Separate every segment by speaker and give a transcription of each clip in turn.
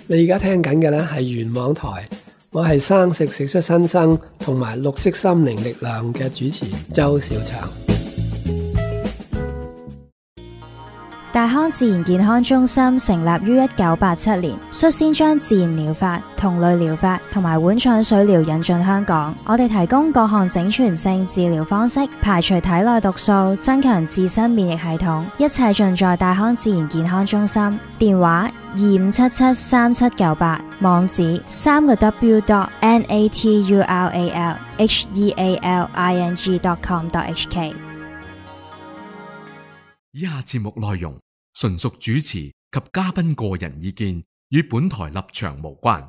Speaker 1: 你而家聽緊嘅呢係元網台，我係生食食出新生同埋綠色心靈力量嘅主持周兆祥。
Speaker 2: 大康自然健康中心成立於1987年，率先將自然療法、同類療法同埋碗廠水療引進香港。我哋提供各項整全性治療方式，排除體內毒素，增強自身免疫系統，一切盡在大康自然健康中心。電話25773798，網址3個 www.naturalhealing.com.hk。
Speaker 3: 以下節目內容純屬主持及嘉賓個人意見，與本台立場無關。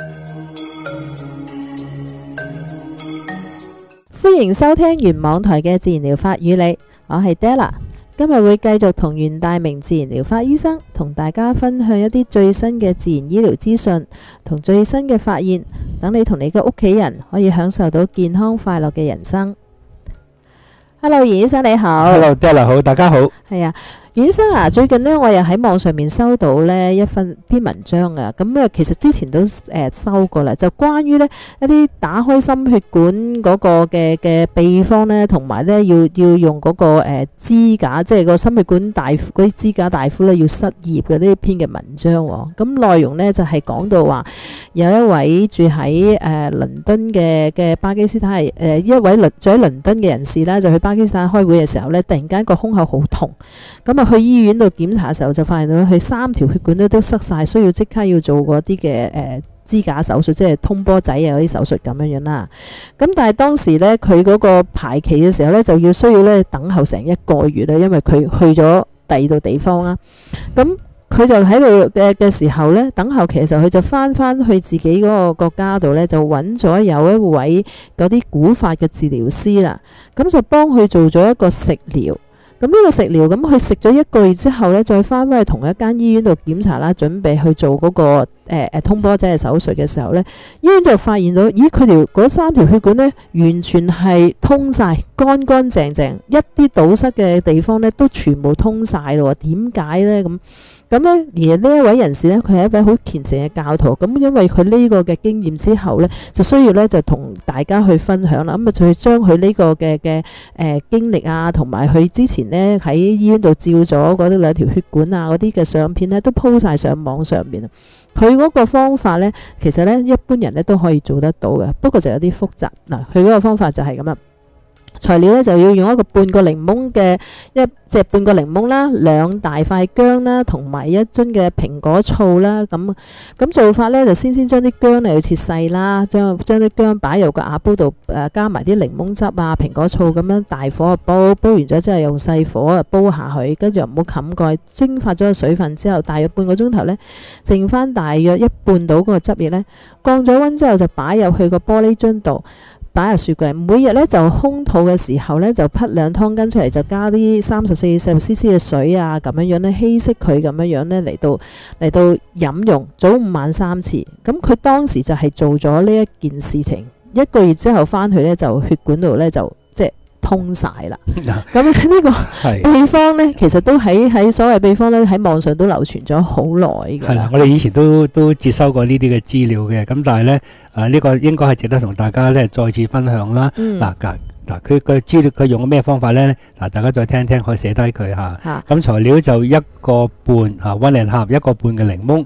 Speaker 4: 歡迎收聽元網台嘅自然療法與你，我係 Della。今日會繼續同袁大明自然療法醫生同大家分享一啲最新嘅自然醫療資訊同最新嘅發現，等你同你嘅屋企人可以享受到健康快樂嘅人生。Hello， 袁醫生你好。
Speaker 5: Hello， Della 好，大家好。
Speaker 4: 係啊。袁醫生啊，最近呢，我又喺網上面收到呢一篇文章啊，咁其實之前都收過啦，就關於呢一啲打開心血管嗰個嘅秘方呢，同埋呢要用嗰個支架，即係個心血管大夫嗰啲支架大夫呢要失業嘅呢篇嘅文章喎。咁內容呢就係講到話有一位住喺倫敦嘅巴基斯坦一位住喺倫敦嘅人士啦，就去巴基斯坦開會嘅時候呢，突然間個胸口好痛，咁去醫院度檢查嘅時候就發現到佢3條血管都塞晒，需要即刻要做嗰啲嘅支架手術，即係通波仔啊嗰啲手術咁樣啦。咁但係當時呢，佢嗰個排期嘅時候呢，就需要呢等候成1個月啦，因為佢去咗第2度地方啦。咁佢就喺度嘅時候呢，等候期嘅時候，佢就翻去自己嗰個國家度呢，就揾咗有一位嗰啲古法嘅治療師啦，咁就幫佢做咗一個食療。咁呢個食療，咁佢食咗1個月之後呢，再翻去同一間醫院度檢查啦，準備去做嗰個通波仔嘅手術嘅時候呢，醫院就發現到，咦，佢嗰3條血管呢，完全係通晒，乾乾淨淨，一啲堵塞嘅地方呢都全部通晒咯。點解呢？咁呢，而呢一位人士呢，佢係一位好虔誠嘅教徒。咁因為佢呢個嘅經驗之後呢，就需要呢就同大家去分享啦。咁就去將佢呢個嘅經歷啊，同埋佢之前呢喺醫院度照咗嗰啲2條血管啊嗰啲嘅相片呢，都鋪晒上網上面。佢嗰個方法呢，其實呢一般人呢都可以做得到嘅，不過就有啲複雜。嗱，佢嗰個方法就係咁啦。材料呢就要用一個半個檸檬嘅半個檸檬啦，2大塊薑啦，同埋1樽嘅蘋果醋啦。咁做法呢，就先將啲薑嚟切細啦，將啲薑擺入個瓦煲度，加埋啲檸檬汁啊、蘋果醋咁樣大火煲完咗之後，用細火煲下去，跟住唔好冚蓋，蒸發咗個水分之後，大約半個鐘頭呢，剩翻大約1半到嗰個汁液呢，降咗溫之後就擺入去個玻璃樽度。擺入雪櫃，每日呢就空肚嘅時候呢，就滗2湯羹出嚟，就加啲34 cc 嘅水啊，咁樣呢稀釋佢，咁樣呢嚟到飲用，早午晚3次。咁佢當時就係做咗呢一件事情，1個月之後翻去呢，就血管度呢就通晒啦。咁呢個秘方呢，其實都喺所謂秘方呢，喺網上都流傳咗好耐嘅。
Speaker 5: 係啦，我哋以前都接收過呢啲嘅資料嘅，咁但係呢，呢個應該係值得同大家呢再次分享啦。嗱，佢資料佢用咩方法呢？嗱，大家再聽聽，可以寫低佢嚇。咁材料就1個半1 1/21個半嘅檸檬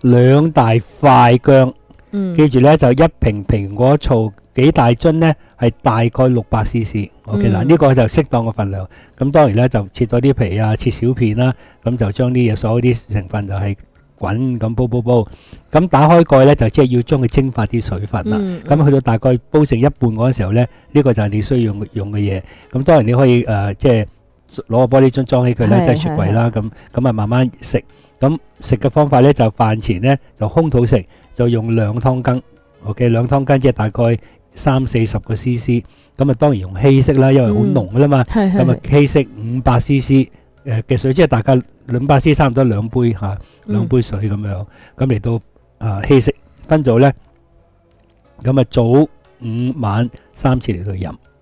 Speaker 5: ，2大塊薑。記住呢，就1瓶蘋果醋。幾大樽呢？係大概600 cc。OK 嗱，呢個就適當嘅份量。咁當然咧就切咗啲皮啊，切小片啦。咁就將啲嘢所有啲成分就係滾咁煲。咁打開蓋咧就即係要將佢蒸發啲水分啦。咁去到大概煲成1半嗰陣時候咧，呢個就係你需要用嘅嘢。咁當然你可以即係攞個玻璃樽裝起佢咧，即係雪櫃啦。咁啊慢慢食。咁食嘅方法咧就飯前咧就空肚食，就用2湯羹。OK， 2湯羹即係大概30-40個 cc， 咁啊當然用稀釋啦，因為好濃噶啦嘛，咁啊稀釋500 cc 嘅水，即係大概200 cc 差唔多2杯嚇，2杯水咁樣，咁嚟到稀釋分組咧，咁啊早午晚3次嚟到飲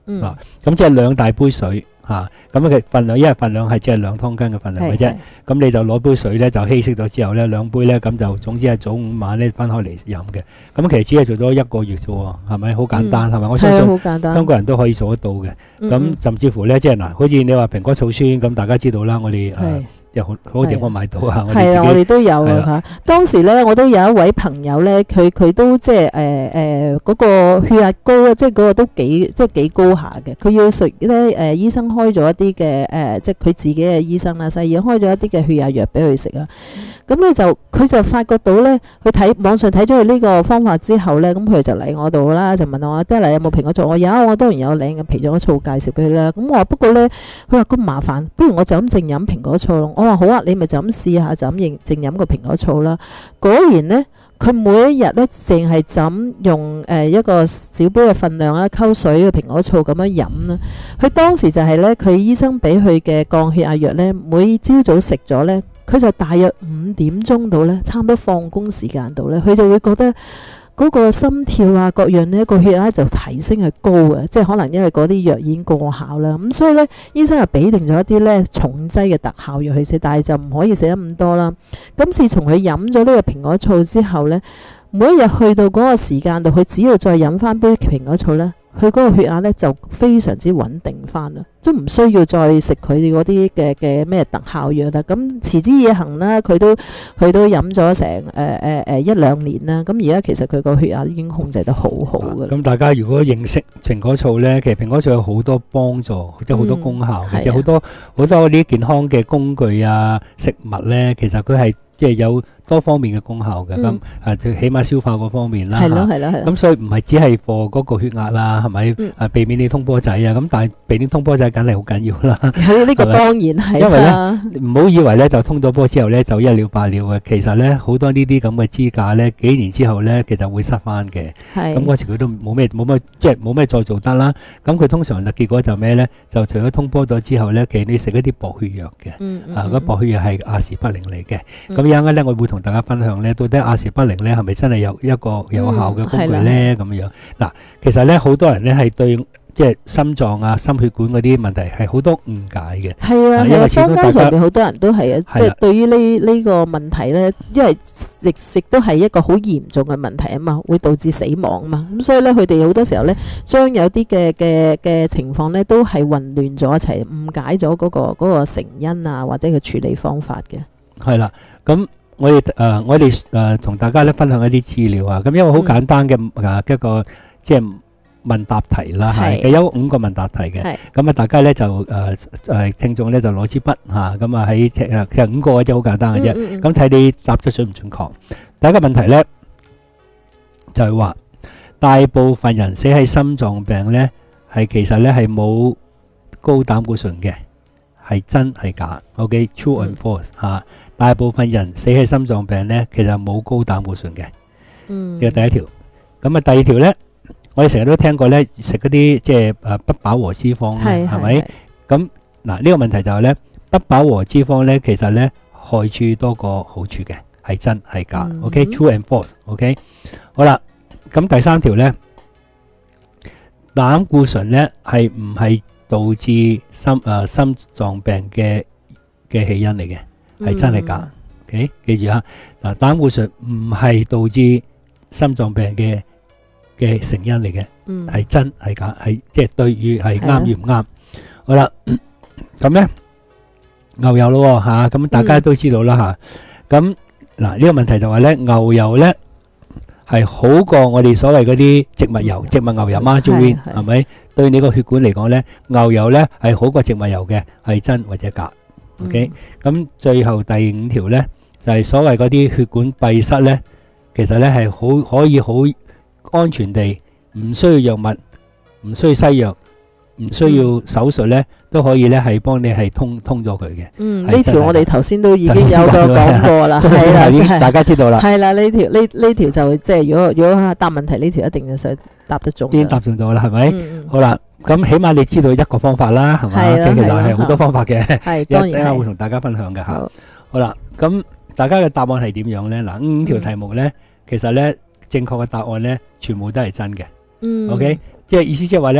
Speaker 5: 咁即係2大杯水嚇，咁嘅份量，因為份量係即係2湯羹嘅份量嘅啫。咁你就攞杯水咧，就稀釋咗之後咧，2杯咧，咁就總之係早午晚咧分開嚟飲嘅。咁其實只係做咗1個月啫喎，係咪好簡單？係咪？我相信香港人都可以做得到嘅。咁甚至乎咧，即係嗱，好似你話蘋果醋酸咁，大家知道啦，我哋有好多地方買到啊！
Speaker 4: 係啊，我哋都有啊嚇。當時咧，我都有一位朋友咧，佢都即係嗰個血壓高啊，即係嗰個都幾高下嘅。佢要食咧醫生開咗一啲嘅即係佢自己嘅醫生啦，西醫開咗一啲嘅血壓藥俾佢食啊。咁咧佢就發覺到咧，佢睇網上睇咗佢呢個方法之後咧，咁佢就嚟我度啦，就問我爹哋有冇蘋果醋？我有，我當然有領嘅蘋果醋介紹俾佢啦。咁我話不過咧，佢話咁麻煩，不如我就咁淨飲蘋果醋咯。我話好啊，你咪就咁試下，就咁淨飲個蘋果醋啦。果然呢，佢每一日呢，淨係就咁用一個小杯嘅份量啦，溝水嘅蘋果醋咁樣飲啦。佢當時就係呢，佢醫生俾佢嘅降血壓藥呢，每朝早食咗呢，佢就大約5點鐘到呢，差唔多放工時間度呢，佢就會覺得嗰個心跳啊各樣呢個血壓就提升係高嘅，即係可能因為嗰啲藥已經過效啦。咁所以呢，醫生又俾定咗一啲呢重劑嘅特效藥去食，但係就唔可以食得咁多啦。咁自從佢飲咗呢個蘋果醋之後呢，每一日去到嗰個時間度，佢只要再飲翻杯蘋果醋呢，佢嗰個血壓呢就非常之穩定翻啦，都唔需要再食佢哋嗰啲嘅咩特效藥啦。咁持之以恆啦，佢都飲咗成1-2年啦。咁而家其實佢個血壓已經控制得好好嘅。
Speaker 5: 咁大家如果認識蘋果醋呢，其實蘋果醋有好多幫助，即係好多功效嘅，即係好多啲健康嘅工具啊、食物呢，其實佢係即係有多方面嘅功效嘅。咁起碼消化嗰方面啦。係咯。咁所以唔係只係貨嗰個血壓啦，係咪？避免你通波仔啊。咁但係避免通波仔梗係好緊要啦。
Speaker 4: 呢個當然係。因為咧，
Speaker 5: 唔好以為咧就通咗波之後咧就一了百了嘅。其實咧好多呢啲咁嘅支架咧，幾年之後咧其實會失翻嘅。咁嗰時佢都冇咩即係冇咩再做得啦。咁佢通常就結果就咩咧？就除咗通波咗之後咧，其實你食一啲薄血藥嘅。嗰薄血藥係阿士匹靈嚟嘅。咁有陣間咧，我會同大家分享咧，到底阿士匹靈咧係咪真係有一個有效嘅工具咧？咁樣嗱，其實咧好多人咧係對即係心臟啊、心血管嗰啲問題係好多誤解嘅。
Speaker 4: 係啊，因為坊間上面好多人都係即係對於呢個問題咧，因為食都係一個好嚴重嘅問題啊嘛，會導致死亡啊嘛。咁所以咧，佢哋好多時候咧，將有啲嘅情況咧，都係混亂咗一齊，誤解咗嗰個成因啊，或者佢處理方法嘅。
Speaker 5: 係啦，咁我哋同大家咧分享一啲資料啊。咁因為好簡單嘅一個即係問答題啦，係有5個問答題嘅。咁啊，大家咧就聽眾咧就攞支筆嚇，咁啊喺其實5個嘅啫，好簡單嘅啫。咁睇你答得準唔準確。第一個問題咧就係話，大部分人死喺心臟病咧係其實咧係冇高膽固醇嘅，係真係假 ？OK，true and false 嚇。大部分人死喺心臟病咧，其實冇高膽固醇嘅。呢個第一條。咁啊，第二條咧，我哋成日都聽過咧，食嗰啲即係不飽和脂肪咧，係咪？咁嗱，呢個問題就係咧，不飽和脂肪咧，其實咧害處多過好處嘅，係真係假？OK，true and false。OK，好啦，咁第三條咧，膽固醇咧係唔係導致心臟病嘅起因嚟嘅？係真係假？OK，記住啊！嗱，膽固醇唔係導致心臟病嘅成因嚟嘅，係真係假？係即係對與係啱與唔啱？好啦，咁咧牛油咯吓，咁大家都知道啦吓。咁嗱，呢個問題就話咧，牛油咧係好過我哋所謂嗰啲植物油、植物牛油 margarine 係咪？對你個血管嚟講咧，牛油咧係好過植物油嘅，係真或者假？OK，咁最後第5條咧就係所謂嗰啲血管閉塞咧，其實咧係可以好安全地，唔需要藥物，唔需要西藥，唔需要手術咧，都可以咧係幫你係通咗佢嘅。
Speaker 4: 呢條我哋頭先都已經有個講過啦，係啦，
Speaker 5: 已經大家知道啦。
Speaker 4: 係啦，呢條就即係如果答問題呢條一定就想答得中。
Speaker 5: 已經答中咗啦，係咪？好啦。咁起碼你知道一個方法啦，係嘛？其實係好多方法嘅，一陣間會同大家分享嘅嚇。好啦，咁大家嘅答案係點樣咧？嗱，5條題目咧，其實咧正確嘅答案咧，全部都係真嘅。OK，即係意思即係話咧，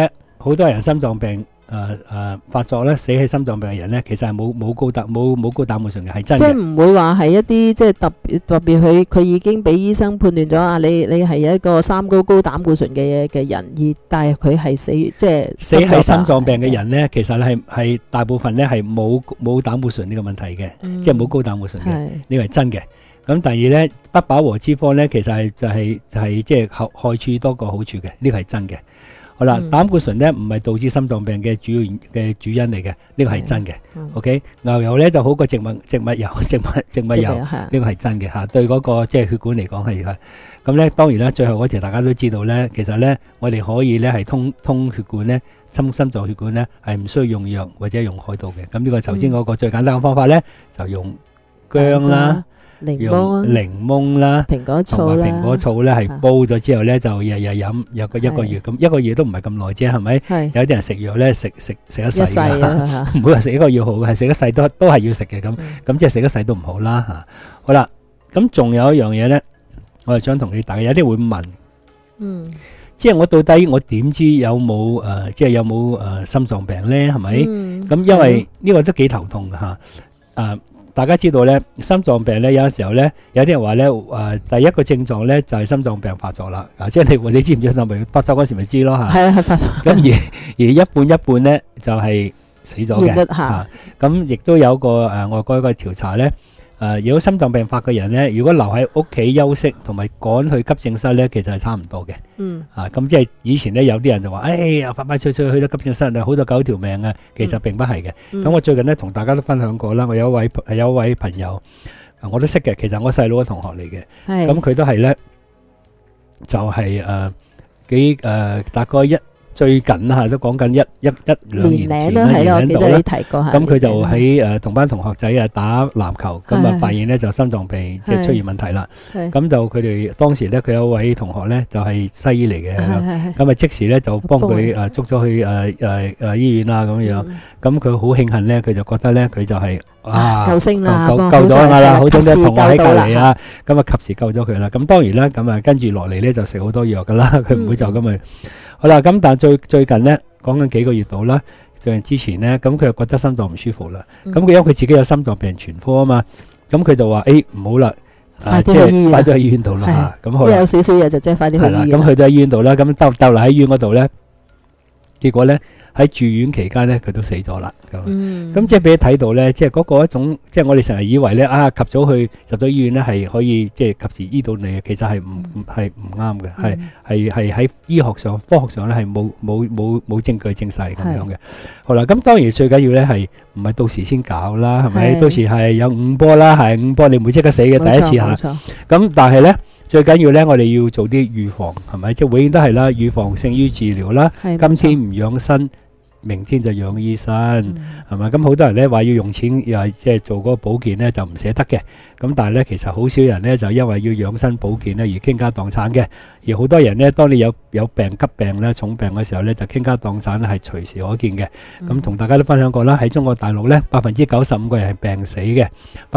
Speaker 5: 好多人心臟病發作咧，死喺心臟病嘅人咧，其實係冇高膽固醇嘅，係真嘅。
Speaker 4: 即係唔會話係一啲即係特別佢已經俾醫生判斷咗啊，你係一個三高膽固醇嘅人，但係佢係死喺
Speaker 5: 心臟病嘅人咧，其實係大部分咧係冇膽固醇呢個問題嘅，即係冇高膽固醇嘅，呢個係真嘅。咁第二咧，不飽和脂肪咧，其實就係即係害處多過好處嘅，呢個係真嘅。好啦，膽固醇咧唔係導致心臟病嘅主因嚟嘅，呢個係真嘅。OK， 牛油咧就好過植物油，植物油呢個係真嘅嚇。對嗰個即係血管嚟講係咁咧。當然啦，最後嗰條大家都知道咧，其實咧我哋可以咧係通血管咧，心臟血管咧係唔需要用藥或者用海導嘅。咁呢個頭先嗰個最簡單嘅方法咧，就用薑啦。用檸檬啦，蘋果醋咧係煲咗之後咧就日日飲，有一個月咁，一個月都唔係咁耐啫，係咪？有啲人食藥咧食一世㗎，唔會話食一個月好嘅，係食一世都係要食嘅咁，即係食一世都唔好啦嚇。好啦，咁仲有一樣嘢咧，我係想同你大家有啲會問，即係我到底我點知有冇即係有冇心臟病咧？係咪？咁因為呢個都幾頭痛㗎嚇。大家知道咧，心臟病咧有陣時候咧，有啲人話咧，第一個症狀咧就係心臟病發作啦。即係你知唔知心臟病發作嗰時咪知咯嚇？係發作。咁而一半咧就係死咗嘅。咁亦都有個外國一個調查咧，如果心臟病發嘅人咧，如果留喺屋企休息同埋趕去急症室咧，其實係差唔多嘅。咁即係以前咧有啲人就話，快脆去到急症室好多9條命啊，其實並不係嘅。咁我最近咧同大家都分享過啦，我有一位朋友，我都識嘅，其實我細佬嘅同學嚟嘅。咁佢都係咧，就係大概最近都講緊一兩年前啦，年齡度啦。咁佢就喺同班同學仔打籃球，咁發現咧就心臟病即係出現問題啦。咁就佢哋當時咧，佢有位同學咧就係西醫嚟嘅，咁即時咧就幫佢捉咗去醫院啦咁樣。咁佢好慶幸咧，佢就覺得咧佢就係救星啦，救咗啦，好彩咧同我喺隔離啊，咁及時救咗佢啦。咁當然啦，咁跟住落嚟咧就食好多藥噶啦，佢唔會就咁去。好啦，咁但係最近咧，講緊幾個月度啦，最近之前咧，咁佢又覺得心臟唔舒服啦。咁佢因為佢自己有心臟病全科啊嘛，咁佢就話唔好啦，即係快咗去醫院度啦嚇。咁好啦，有少少嘢就即係快啲去醫院。係啦，咁去到醫院度啦，咁逗留喺醫院嗰度咧，結果咧喺住院期間咧，佢都死咗啦。咁即係俾你睇到咧，即係嗰個一種，即係我哋成日以為咧及早去入咗醫院咧係可以即係及時醫到你嘅，其實係唔啱嘅，係喺醫學上、科學上咧係冇證據證實咁樣嘅。好啦，咁當然最緊要咧係唔係到時先搞啦，係咪？到時係有5波啦，係5波你唔會即刻死嘅第一次嚇。咁但係咧最緊要咧，我哋要做啲預防，係咪？即係永遠都係啦，預防勝於治療啦。今天唔養生，明天就養醫生，係咪？咁好多人咧話要用錢，又係即係做嗰個保健咧，就唔捨得嘅。咁但係咧，其實好少人咧就因為要養生保健咧而傾家蕩產嘅。而好多人咧，當你有病急病咧、重病嘅時候咧，就傾家蕩產咧係隨時可見嘅。咁同大家都分享過啦，喺中國大陸咧，95%個人係病死嘅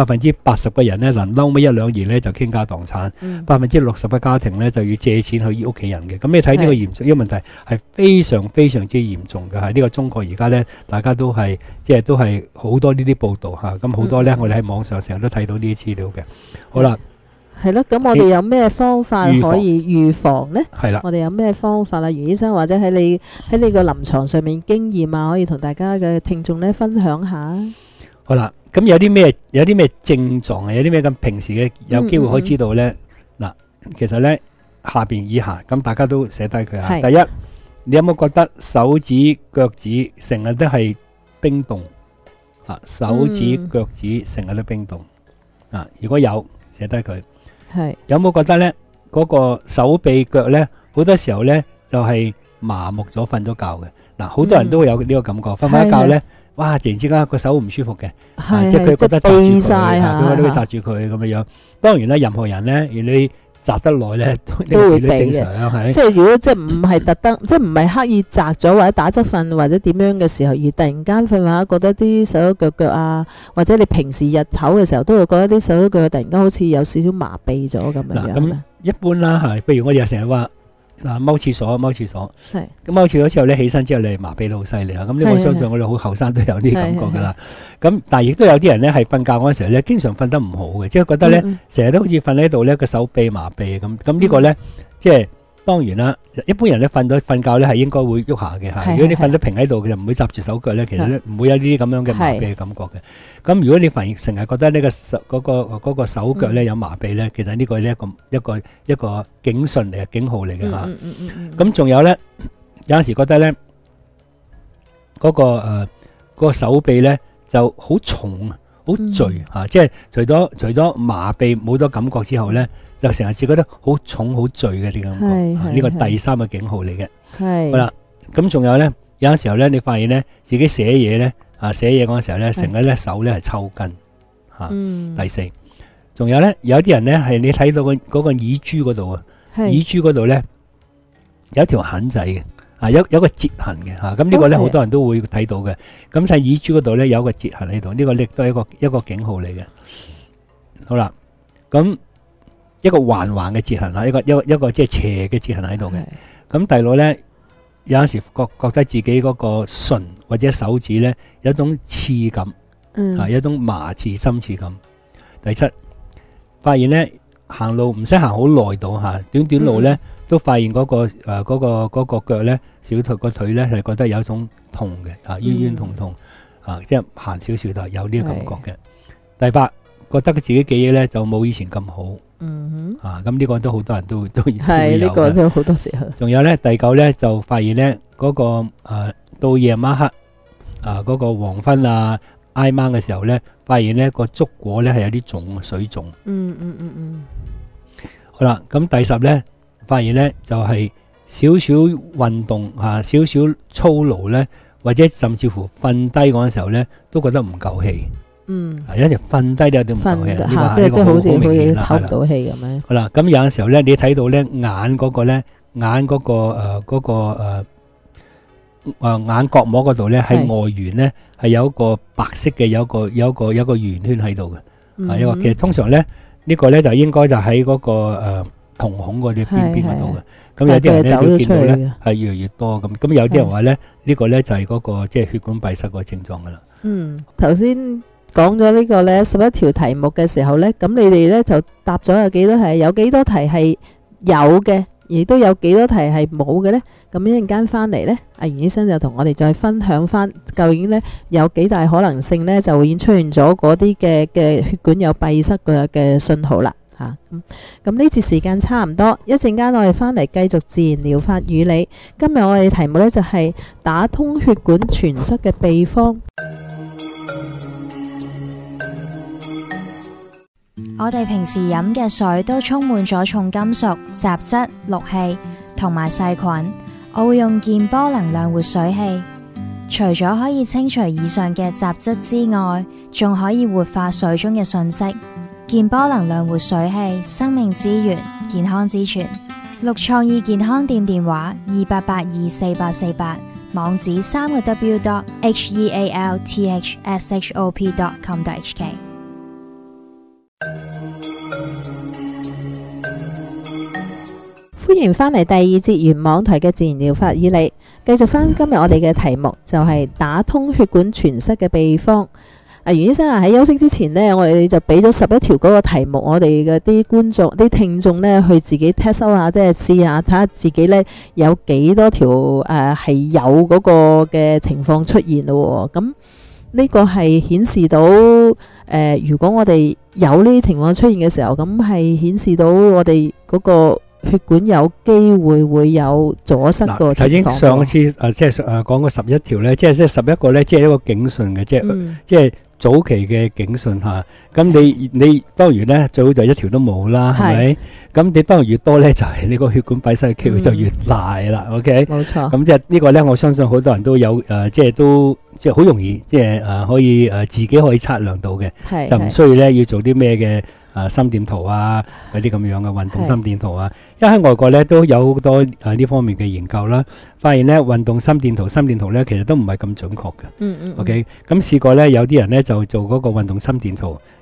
Speaker 5: ，80%個人咧能嬲尾1、2年咧就傾家蕩產，60%嘅家庭咧就要借錢去醫屋企人嘅。咁你睇呢個嚴重呢個問題係非常非常之嚴重嘅，係呢個中國而家咧，大家都係即係都係好多呢啲報道嚇，咁好多咧我哋喺網上成日都睇到呢啲資料嘅。好啦。
Speaker 4: 係咯，咁我哋有咩方法可以預防呢？
Speaker 5: 係啦，
Speaker 4: 我哋有咩方法啊？袁醫生或者喺你個臨床上面經驗啊，可以同大家嘅聽眾咧分享下。
Speaker 5: 好啦，咁有啲咩症狀啊？有啲咩咁平時嘅有機會可以知道呢？嗱，其實呢，下邊以下咁大家都寫低佢啊。第一，你有冇覺得手指腳趾成日都係冰凍啊？手指腳趾成日都冰凍啊？如果有，寫低佢。有冇覺得咧？嗰個手臂腳咧，好多時候咧就係麻木咗，瞓咗覺嘅。嗱，好多人都會有呢個感覺，瞓一覺咧，哇！突然之間個手唔舒服嘅，即係佢覺得紮住佢，佢覺得佢紮住佢咁樣樣。當然啦，任何人咧，如你紮得耐咧，都會正常，係。即係如果即係唔係特登，即係唔係刻意紮咗或者打側瞓或者點樣嘅時候，而突然間瞓下覺得啲手腳啊，或者你平時日頭嘅時候都會覺得啲手腳突然間好似有少少麻痹咗咁樣。嗱，咁一般啦，係，譬如我哋成日話嗱，踎廁所，
Speaker 4: 係
Speaker 5: 咁踎廁所之後咧，起身之後你麻痹到好犀利啊！咁呢，我相信我哋好後生都有啲感覺噶啦。咁但係亦都有啲人咧係瞓覺嗰陣時候咧，經常瞓得唔好嘅，即係覺得咧成日都好似瞓喺度咧個手臂麻痹咁。咁呢個咧即係當然啦，一般人咧瞓覺咧係應該會喐下嘅嚇。如果你瞓得平喺度，就唔會紮住手腳咧，其實咧唔會有呢啲咁樣嘅麻痹嘅感覺嘅。咁如果你成日覺得呢個個手腳咧有麻痹咧，其實呢個呢一個警訊嚟嘅，警號嚟嘅嚇。咁仲有咧，有陣時覺得咧嗰個手臂咧就好重好墜嚇，即係除咗麻痹冇咗感覺之後咧，就成日覺得好重好墜嘅啲感覺。呢個第三個警號嚟嘅。係好啦，咁仲有咧，有陣時候咧，你發現咧自己寫嘢咧。寫嘢嗰陣時候咧，成日咧手咧係抽筋嚇。第四，仲有咧，有啲人咧係你睇到嗰個耳珠嗰度啊，耳珠嗰度咧有一條痕仔嘅，有個折痕嘅嚇。咁呢個咧好多人都會睇到嘅。咁喺耳珠嗰度咧有個折痕喺度，呢個亦都係一個警號嚟嘅。好啦，咁一個橫嘅折痕啦，一個即係斜嘅折痕喺度嘅。咁第六咧。有陣時覺得自己嗰個唇或者手指咧有一種刺感，有一種麻刺、心刺感。第七，發現咧行路唔使行好耐到嚇，短路咧都發現嗰個腳咧，小腿個腿咧係覺得有一種痛嘅，冤痛即係行少少就有呢個感覺嘅。第八，覺得佢自己記憶咧就冇以前咁好。咁呢個都好多人都係呢個都好多時候。仲有咧第九咧就發現咧嗰個到夜晚黑嗰個黃昏挨晚嘅時候咧，發現咧個足果咧係有啲腫水腫。好啦，咁第十咧發現咧就係少少運動少少操勞咧，或者甚至乎瞓低嗰陣時候咧都覺得唔夠氣。一直瞓低都有啲唔夠氣，即係好似透唔到氣咁樣。好啦，咁有陣時候咧，你睇到咧眼嗰個眼角膜嗰度咧喺外緣咧係有一個白色嘅有一個圓圈喺度嘅。其實通常咧呢個咧就應該就喺嗰個瞳孔嗰啲邊嗰度嘅。咁有啲人咧都見到咧係越嚟越多咁。咁有啲人話咧呢個咧就係嗰個即係血管閉塞個症狀噶啦。
Speaker 4: 頭先講咗呢個咧11條題目嘅時候咧，咁你哋咧就答咗有幾多題？有幾多題係有嘅，亦都有幾多題係冇嘅咧？咁一陣間翻嚟咧，阿袁醫生就同我哋再分享翻，究竟咧有幾大可能性咧就已經出現咗嗰啲嘅血管有閉塞嘅信號啦嚇。咁呢節時間差唔多，一陣間我哋翻嚟繼續自然療法與你。今日我哋題目咧就係打通血管栓塞嘅秘方。
Speaker 2: 我哋平時飲嘅水都充滿咗重金屬、雜質、氯氣同埋細菌。我會用健波能量活水器，除咗可以清除以上嘅雜質之外，仲可以活化水中嘅訊息。健波能量活水器，生命之源，健康之泉。綠創意健康店電話28824848，網址3w.healthshop.com.hk。
Speaker 4: 歡迎翻嚟第二節原網台嘅自然療法與你，繼續翻今日我哋嘅題目就係打通血管栓塞嘅秘方。袁醫生喺休息之前呢，我哋就俾咗11條嗰個題目，我哋嘅啲觀眾、啲聽眾呢，去自己 test 下，即係試下睇下自己呢有幾多條係有嗰個嘅情況出現咯。咁呢個係顯示到如果我哋有呢啲情況出現嘅時候，咁係顯示到我哋嗰個血管有機會有阻塞個情況。已經
Speaker 5: 上次即係講過11條咧，即係11個咧，即係一個警訊嘅，即係早期嘅警訊嚇。咁你當然咧最好就一條都冇啦，係咪？咁你當然越多咧，就係你個血管閉塞嘅機會就越大啦。OK，
Speaker 4: 冇錯。
Speaker 5: 咁即係呢個咧，我相信好多人都有即係都即係好容易，即係可以自己可以測量到嘅，就唔需要咧要做啲咩嘅。心電圖嗰啲咁樣嘅運動心電圖因為喺外國咧都有好多呢方面嘅研究啦，發現咧運動心電圖咧其實都唔係咁準確嘅。OK，咁試過咧有啲人咧就做嗰個運動心電圖，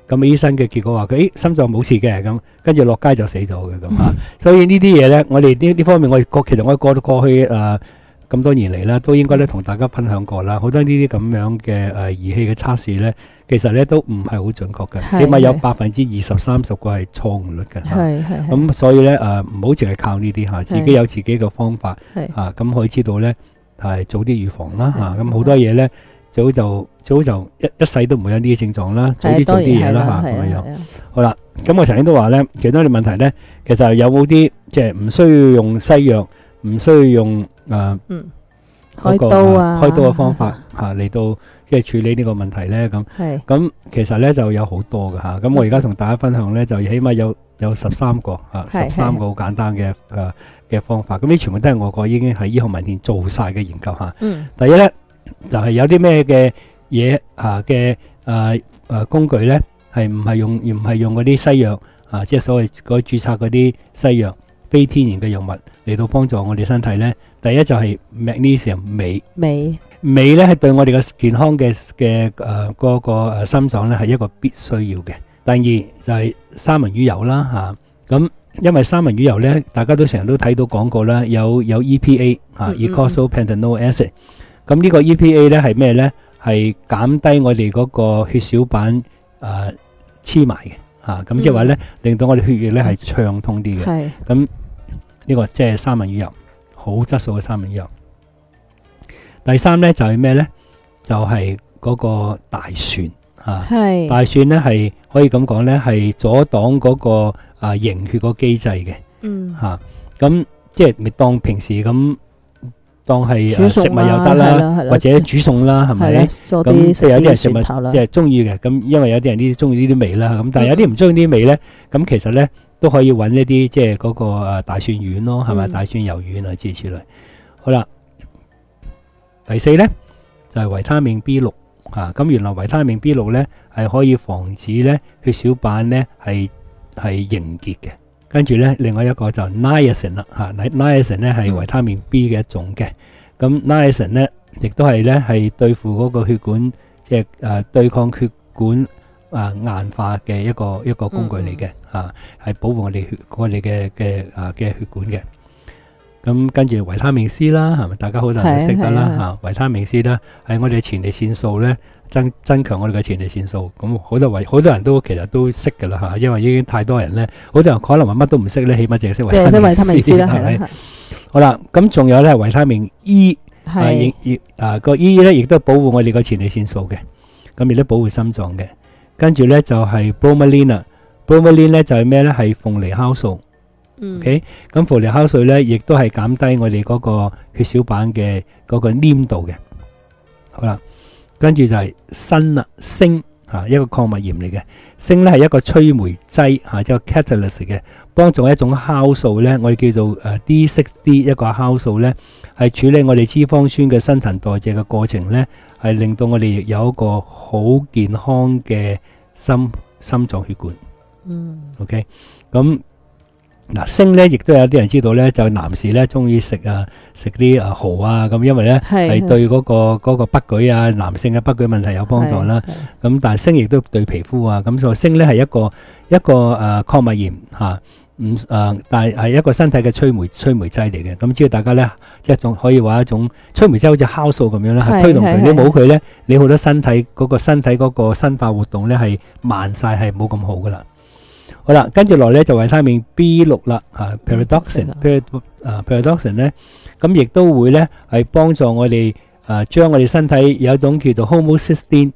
Speaker 5: 咁醫生嘅結果話佢心臟冇事嘅，咁跟住落街就死咗嘅咁啊。所以呢啲嘢咧，我哋呢方面其實我過去咁多年嚟啦，都應該咧同大家分享過啦。好多呢啲咁樣嘅儀器嘅測試咧，其實咧都唔係好準確嘅，起碼有20%-30%係錯誤率嘅。咁所以咧唔好淨係靠呢啲嚇，自己有自己嘅方法嚇，咁可以知道咧係早啲預防啦嚇。咁好多嘢咧早就一世都唔會有呢啲症狀啦，早啲做啲嘢啦嚇咁樣。好啦，咁我曾經都話咧，其中一啲問題咧，其實有冇啲即係唔需要用西藥，唔需要用
Speaker 4: 開刀
Speaker 5: 嘅方法嚟到即係處理呢個問題咧，咁其實咧就有好多嘅嚇。咁我而家同大家分享咧，就起碼有13個13個好簡單嘅方法。咁呢全部都係我個已經喺醫學文獻做晒嘅研究嚇。第一咧就係有啲咩嘅嘢嘅工具咧，係唔係用嗰啲西藥即係所謂嗰註冊嗰啲西藥非天然嘅藥物嚟到幫助我哋身體咧。第一就係 magnesium 鎂咧，係對我哋嘅健康嘅嗰個心臟咧係一個必須要嘅。第二就係三文魚油啦嚇，咁因為三文魚油咧，大家都成日都睇到廣告啦，有 EPA eicosapentaenoic acid。咁呢個 EPA 咧係咩咧？係減低我哋嗰個血小板黐埋嘅嚇，咁即係話咧令到我哋血液咧係暢通啲嘅。咁呢個即係三文魚油。好質素嘅三文魚油。第三咧就係咩咧？就係嗰個大蒜嚇。大蒜咧係可以咁講咧，係阻擋嗰個凝血個機制嘅。嚇，咁即係咪當平時咁當係食物又得啦，或者煮餸啦，係咪？咁即係有啲人食物即係中意嘅。咁因為有啲人中意呢啲味啦。咁但係有啲唔中意呢啲味咧，咁其實咧。都可以揾一啲即係嗰個大蒜丸咯，係咪？大蒜油丸啊之類。好啦，第四咧就係維他命 B6 嚇。咁原來維他命 B6咧係可以防止咧血小板咧係凝結嘅。跟住咧另外一個就 niacin 啦嚇，niacin 咧係維他命 B 嘅一種嘅。咁 niacin 咧亦都係咧係對付嗰個血管即係對抗血管硬化嘅一個工具嚟嘅嚇，係保護我哋嘅血管嘅。咁跟住維他命 C 啦，係咪大家好多人都識得啦嚇？維他命 C 啦，係我哋前列腺素咧增強我哋嘅前列腺素。咁好多人都其實都識㗎啦嚇，因為已經太多人咧，好多人可能話乜都唔識咧，起碼淨係識維他命 C 啦，係咪？好啦，咁仲有咧維他命 E，個 E 咧亦都保護我哋個前列腺素嘅，咁亦都保護心臟嘅。跟住咧就係 bromelain 啦 ，bromelain 咧就係咩咧？係鳳梨酵素。OK， 咁鳳梨酵素咧，亦都係減低我哋嗰個血小板嘅嗰個黏度嘅。好啦，跟住就係鋅啦，鋅嚇一個礦物鹽嚟嘅。鋅咧係一個催酶劑嚇，即係 catalyst 嘅，幫助一種酵素咧，我哋叫做D6D 一個酵素咧，係處理我哋脂肪酸嘅新陳代謝嘅過程咧，係令到我哋有一個好健康嘅心臟血管。OK， 咁嗱鋅咧，亦都有啲人知道咧，就男士咧中意食啲蠔啊，咁因為咧係對嗰個不舉啊，男性嘅不舉問題有幫助啦。咁但係鋅亦都對皮膚啊，咁所以鋅咧係一個礦物鹽嚇。但係一個身體嘅催酶劑嚟嘅，咁只要大家咧一種可以話一種催酶劑，好似酵素咁樣咧，係推動佢。你冇佢咧，你好多身體嗰個生化活動咧係慢晒，係冇咁好噶啦。好啦，跟住落咧就維他命 B6 啦，pyridoxine 咧，咁亦都會咧係幫助我哋將我哋身體有一種叫做 homocysteine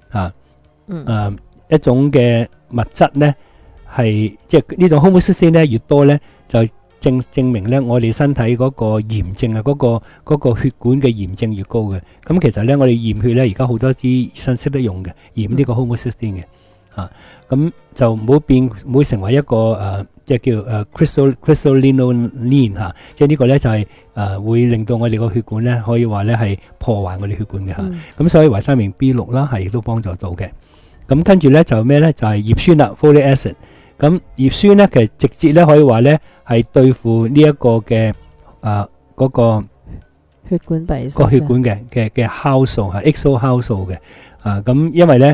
Speaker 5: 一種嘅物質咧。係即係呢種 homocysteine 咧越多咧，就證明咧我哋身體嗰個炎症啊，嗰個血管嘅炎症越高嘅。咁其實咧我哋驗血咧，而家好多啲醫生識得用嘅驗呢個 homocysteine 嘅，咁就唔好成為一個即係叫crystalline 嚇，即係呢個咧就係會令到我哋個血管咧可以話咧係破壞我哋血管嘅嚇。咁所以維他命 B6 啦係亦都幫助到嘅。咁跟住咧就咩咧？就係葉酸啦 ，folic acid。咁葉酸咧，其實直接咧可以話咧係對付呢一個嘅嗰個
Speaker 4: 血管閉塞
Speaker 5: 個血管嘅酵素係 XO 酵素嘅。咁因為咧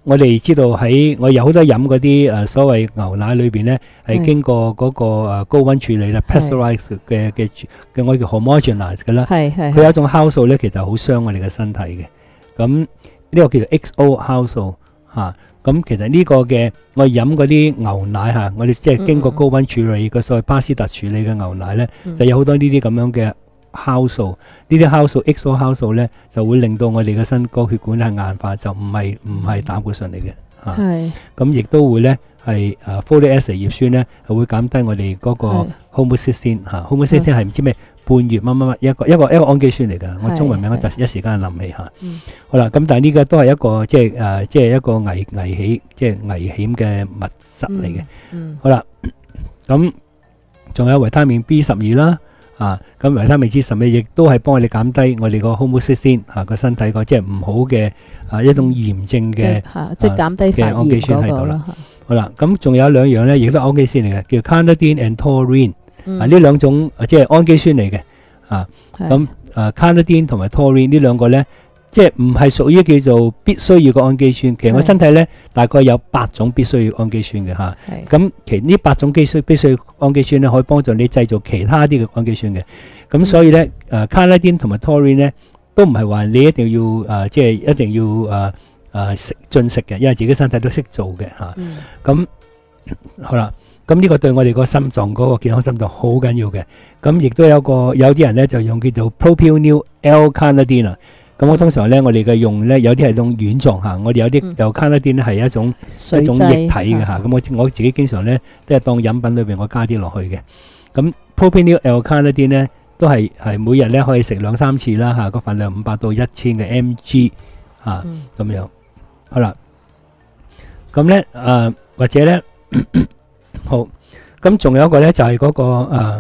Speaker 5: 我哋知道我有好多飲嗰啲所謂牛奶裏邊咧，係經過嗰個高溫處理啦 ，pasteurized 嘅我哋叫 homogenized 嘅啦。佢有一種酵素咧，其實好傷我哋嘅身體嘅。咁呢個叫做 XO 酵素嚇。咁其實呢個嘅我哋飲嗰啲牛奶嚇，我哋即係經過高溫處理嘅所謂巴斯特處理嘅牛奶咧，就有好多呢啲咁樣嘅酵素。呢啲酵素 XO 酵素咧，就會令到我哋嘅身個血管係硬化，就唔係膽固醇嚟嘅嚇。咁亦都會咧係folic acid 葉酸咧，係會減低我哋嗰個 homocysteine 嚇。homocysteine 係唔知咩半月乜乜乜一個氨基酸嚟㗎。我中文名我一時間諗唔起嚇。好啦，咁但係呢個都係一個即係一個危險嘅物質嚟嘅。好啦，咁仲有維他命 B12啦。咁維他命 B12亦都係幫我哋減低我哋個 homocysteine 個身體個即係唔好嘅一種炎症嘅
Speaker 4: 即係減低發炎
Speaker 5: 氨基酸喺度啦。
Speaker 4: 嗰個
Speaker 5: 好啦，咁仲有兩樣咧，亦都氨基酸嚟嘅，叫 carnitine and taurine。呢兩種即係氨基酸嚟嘅。咁carnitine 同埋 taurine 呢兩個咧，即係唔係屬於叫做必須要嘅氨基酸。其實我身體咧大概有8種必須要氨基酸嘅嚇。咁其呢8種必須氨基酸咧，可以幫助你製造其他啲嘅氨基酸嘅。咁所以咧carnitine 同埋 taurine 咧，都唔係話你一定要即係一定要進食嘅，因為自己身體都識做嘅嚇。咁好啦。咁呢個對我哋個心臟嗰個健康心臟好緊要嘅。咁亦都有啲人咧就用叫做 propionyl L-carnitine 啊。咁我通常咧我哋嘅用咧有啲係用軟狀嚇，我哋有啲有 carnitine 咧係一種液體嘅嚇。咁我自己經常咧都係當飲品裏邊我加啲落去嘅。咁 propionyl L-carnitine 咧都係每日咧可以食2-3次啦嚇，個份量500到1000嘅 mg 嚇咁樣。好啦，咁咧或者咧。好，咁仲有一個咧就係嗰個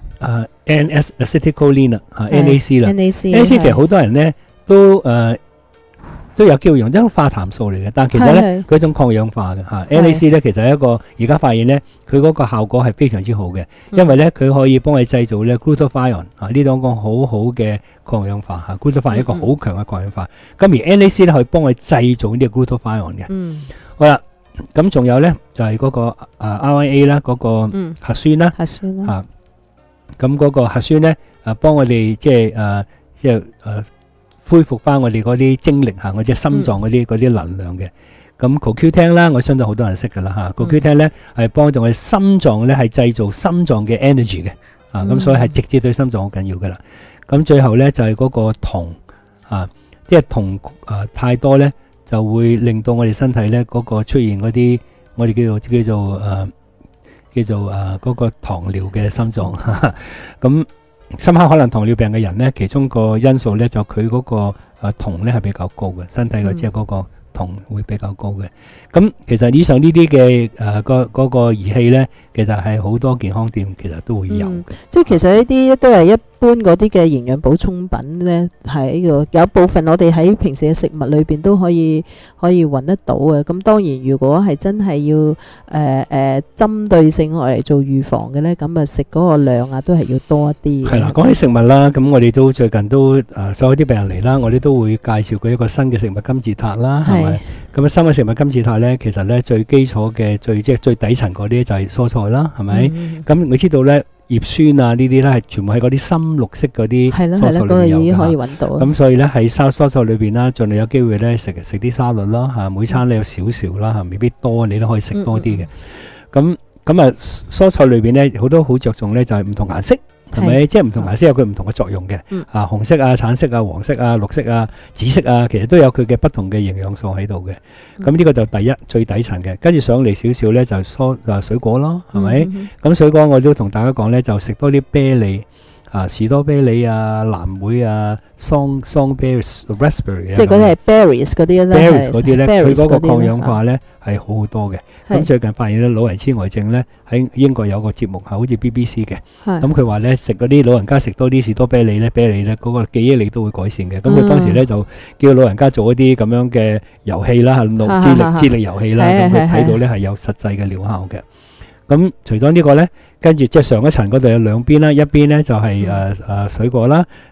Speaker 5: N-acetylcholine 啦，NAC 啦。NAC 其實好多人咧都有機會用，一種化痰素嚟嘅，但其實咧佢一種抗氧化嘅嚇。NAC 咧其實係一個而家發現咧，佢嗰個效果係非常之好嘅，因為咧佢可以幫你製造咧 glutathione 呢兩個好好嘅抗氧化嚇。glutathione 係一個好強嘅抗氧化，咁而 NAC 咧可以幫你製造呢個 glutathione 嘅。好啦。咁仲有咧就係嗰個RNA 啦，嗰個核酸啦，咁嗰個核酸咧幫我哋即係恢復翻我哋嗰啲精力嚇，我即係心臟嗰啲能量嘅。咁 CoQ10 啦，我相信好多人識噶啦嚇。CoQ10 咧係幫助我哋心臟咧係製造心臟嘅 energy 嘅，咁所以係直接對心臟好緊要噶啦。咁最後咧就係嗰個銅即係銅太多咧，就會令到我哋身體咧嗰個出現嗰啲我哋叫做嗰個糖尿嘅心臟。咁深刻可能糖尿病嘅人咧，其中個因素咧就佢嗰個銅咧係比較高嘅，身體嘅即係嗰個銅會比較高嘅。咁其實以上呢啲嘅嗰個儀器咧，其實係好多健康店其實都會有嘅。
Speaker 4: 即係其實呢啲都係一般嗰啲嘅營養補充品咧，係有部分我哋喺平時嘅食物裏邊都可以揾得到嘅。咁當然如果係真係要針對性我嚟做預防嘅咧，咁啊食嗰個量啊都係要多一啲。
Speaker 5: 係啦，講起食物啦，咁我哋都最近都所有啲病人嚟啦，我哋都會介紹佢一個新嘅食物金字塔啦，係咪？咁新嘅食物金字塔咧，其實咧最基礎嘅即係最底層嗰啲就係蔬菜啦，係咪？咁你知道咧葉酸啊呢啲咧係全部喺嗰啲深綠色嗰啲蔬菜裏邊有嘅。
Speaker 4: 可以揾到。咁
Speaker 5: 所以咧喺蔬菜裏邊啦，盡量有機會咧食啲沙律啦嚇，每餐咧有少少啦嚇，未必多，你都可以食多啲嘅。咁蔬菜裏邊咧好多好着重咧就係唔同顏色。係咪？即係唔同顏色有佢唔同嘅作用嘅。紅色啊、橙色啊、黃色啊、綠色啊、紫色啊，其實都有佢嘅不同嘅營養素喺度嘅。咁呢個就第一最底層嘅，跟住上嚟少少咧就水果咯，係咪？咁水果我都同大家講咧，就食多啲啤梨士多啤梨啊、藍莓啊、berries raspberry
Speaker 4: 即係嗰啲係 berries 嗰啲咧
Speaker 5: berries 嗰啲咧，佢嗰個抗氧化咧係好好多嘅。咁最近發現咧，老人痴呆症咧喺英國有個節目係好似 BBC 嘅。咁佢話咧食嗰啲老人家食多啲士多啤梨咧嗰個記憶力都會改善嘅。咁佢當時咧就叫老人家做一啲咁樣嘅遊戲啦，智力遊戲啦，咁佢睇到咧係有實際嘅療效嘅。咁除咗呢個咧，跟住即係上一層嗰度有兩邊啦，一邊咧就係水果啦，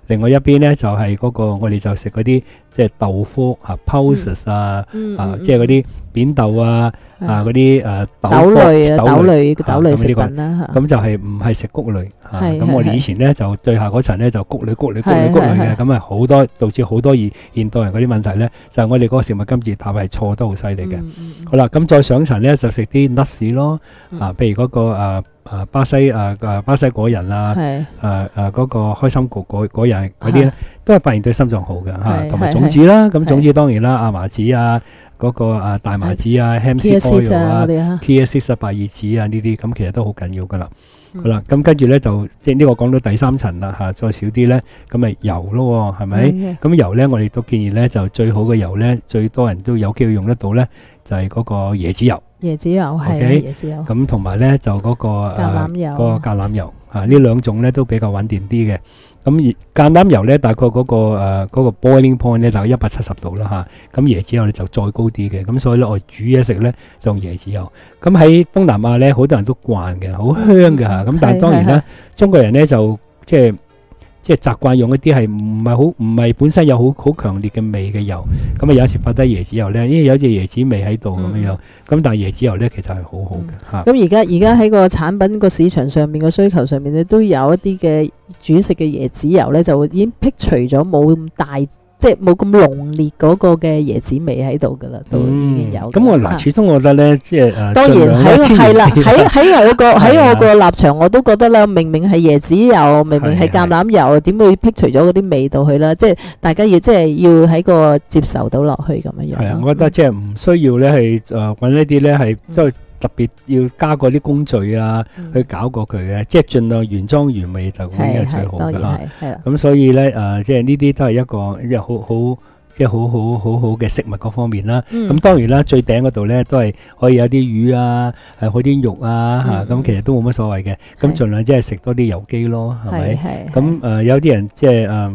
Speaker 5: 另外一邊咧就係嗰個我哋就食嗰啲即係豆科pulses 啊，即係嗰啲扁豆啊，嗰啲豆類食品啦。咁就係唔係食穀類。咁我哋以前咧就最下嗰層咧就穀類嘅，咁啊好多導致好多現代人嗰啲問題咧，就係我哋嗰個食物金字塔係錯得好犀利嘅。好啦，咁再上層咧就食啲 nuts 咯，譬如嗰個巴西果仁啊，嗰個開心果仁嗰啲咧，都係發現對心臟好嘅同埋種子啦。咁種子當然啦，亞麻籽啊，嗰個大麻籽啊 ，hemp seed oil 啊 ，chia seeds 白葉子啊呢啲，咁其實都好緊要噶啦。好啦，咁跟住咧就即係呢個講到第三層啦再少啲咧，咁咪油咯，係咪？咁油咧，我哋都建議咧就最好嘅油咧，最多人都有機會用得到咧，就係嗰個椰子油。椰子油係椰子油。咁同埋咧就嗰個橄欖油呢兩種咧都比較穩定啲嘅。咁橄欖油咧大概嗰個 boiling point 咧大概170度啦咁椰子油咧就再高啲嘅。咁所以咧我煮嘢食咧就用椰子油。咁喺東南亞咧好多人都慣嘅，好香嘅咁但係當然啦，中國人咧就即係習慣用一啲係唔係本身有好強烈嘅味嘅油。咁有時發低椰子油咧，因為有隻椰子味喺度咁樣。咁但係椰子油咧其實係好好嘅
Speaker 4: 咁而家喺個產品個市場上面個需求上面咧，都有一啲嘅煮食嘅椰子油咧，就已經剔除咗冇咁大，即係冇咁濃烈嗰個嘅椰子味喺度噶啦，都已經有。咁
Speaker 5: 我始終我覺得咧，即係
Speaker 4: 當然喺我個立場，我都覺得啦，明明係椰子油，明明係橄欖油，點會剔除咗嗰啲味道去啦？即係大家要喺個接受到落去咁樣樣。
Speaker 5: 係啊，我覺得即係唔需要咧係揾一啲咧係即係特別要加嗰啲工序去搞過佢嘅，即係盡量原裝原味就咁樣係最好噶啦。咁所以咧即係呢啲都係一個好嘅食物嗰方面啦。咁當然啦，最頂嗰度咧都係可以有啲魚可以啲肉咁其實都冇乜所謂嘅。咁盡量即係食多啲有機咯，係咪？咁有啲人即係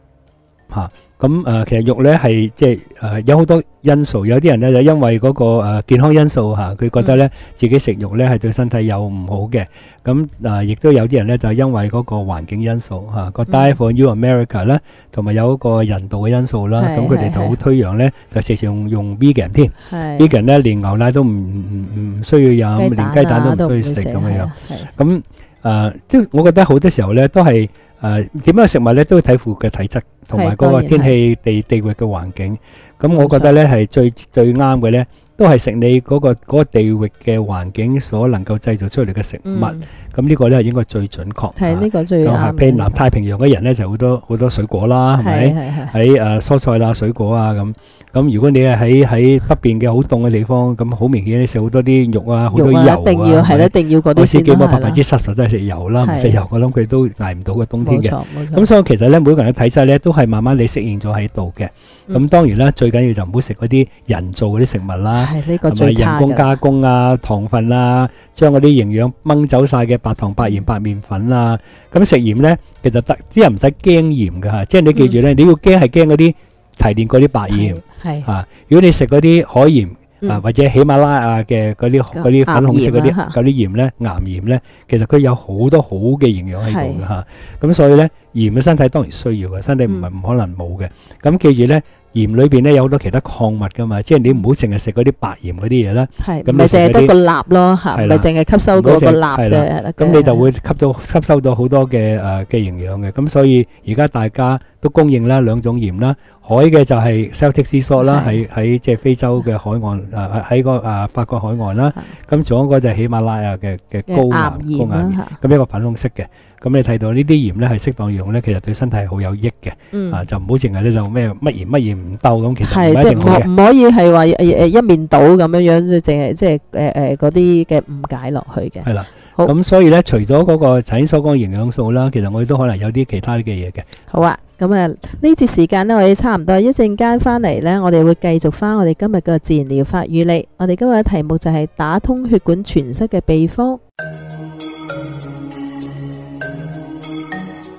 Speaker 5: 咁其實肉咧係即係有好多因素，有啲人咧就因為嗰個健康因素佢覺得咧自己食肉咧係對身體有唔好嘅。咁亦都有啲人咧就因為嗰個環境因素個 Diet for New America 咧，同埋有一個人道嘅因素啦。咁佢哋就好推揚咧，就直接用 vegan 添。vegan 咧連牛奶都唔需要飲，連雞蛋都唔需要食咁樣。咁即係我覺得好多時候咧都係點樣食物咧都要睇乎嘅體質同埋嗰個天氣地域嘅環境。咁我覺得咧係最啱嘅咧，都係食你嗰個地域嘅環境所能夠製造出嚟嘅食物。咁呢個咧係應該最準確。係呢個最啱。譬如南太平洋嘅人咧就好多水果啦，係咪？喺蔬菜啦、水果啊咁。咁如果你係喺北邊嘅好凍嘅地方，咁好明顯你食好多啲肉好多油
Speaker 4: 一定要嗰啲先啦。
Speaker 5: 好似70%都係食油啦，唔食油我諗佢都捱唔到個冬天嘅。咁所以其實咧每個人嘅體質咧都係慢慢你適應咗喺度嘅。咁當然啦，最緊要就唔好食嗰啲人造嗰啲食物啦，同埋人工加工糖分將嗰啲營養掹走晒嘅白糖、白鹽、白麵粉咁食鹽咧，其實啲人唔使驚鹽㗎即係你記住咧，你要驚係驚嗰啲提煉嗰啲白鹽。如果你食嗰啲海鹽或者喜馬拉雅嘅嗰啲粉紅色嗰啲鹽咧，岩鹽咧，其實佢有好多好嘅營養喺度嘅咁所以咧鹽嘅身體當然需要嘅，身體唔可能冇嘅。咁記住咧，鹽裏邊咧有好多其他礦物噶嘛，即係你唔好淨係食嗰啲白鹽嗰啲嘢啦。咁咪淨係得個鈉咯嚇，唔係淨係吸收嗰個鈉嘅。咁你就會吸收到好多嘅營養嘅。咁所以而家大家都供應啦兩種鹽啦，海嘅就係 Celtic sea salt 啦，喺即係非洲嘅海岸喺個法國海岸啦。咁仲有一個就係喜馬拉雅嘅高岩鹽，咁一個粉紅色嘅。咁你睇到呢啲鹽咧係適當用咧，其實對身體係好有益嘅。就唔好淨係咧就咩乜鹽唔鬥咁，其實唔一定好嘅。唔可以係話一面倒咁樣，淨係即係嗰啲嘅誤解落去嘅。係啦，咁所以咧，除咗嗰個頭先所講營養素啦，其實我哋都可能有啲其他嘅嘢嘅。好啊，咁呢節時間呢，我哋差唔多，一陣間翻嚟呢，我哋會繼續翻我哋今日嘅自然療法與你。我哋今日嘅題目就係打通血管栓塞嘅秘方。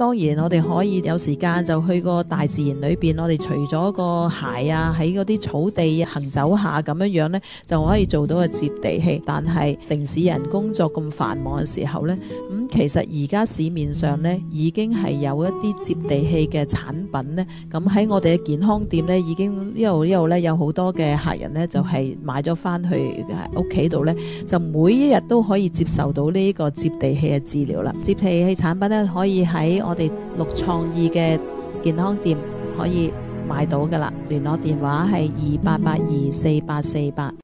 Speaker 4: 當然我哋可以有時間就去個大自然裏邊，我哋除咗個鞋啊，喺嗰啲草地行走下咁樣呢，就可以做到個接地氣。但係城市人工作咁繁忙嘅時候呢，其實而家市面上呢已經係有一啲接地氣嘅產品呢。咁喺我哋嘅健康店呢，已經一路呢有好多嘅客人呢，就係買咗翻去屋企度呢，就每一日都可以接受到呢個接地氣嘅治療啦。接地氣產品呢，可以喺我哋綠創意嘅健康店可以買到噶啦，聯絡電話係28824848。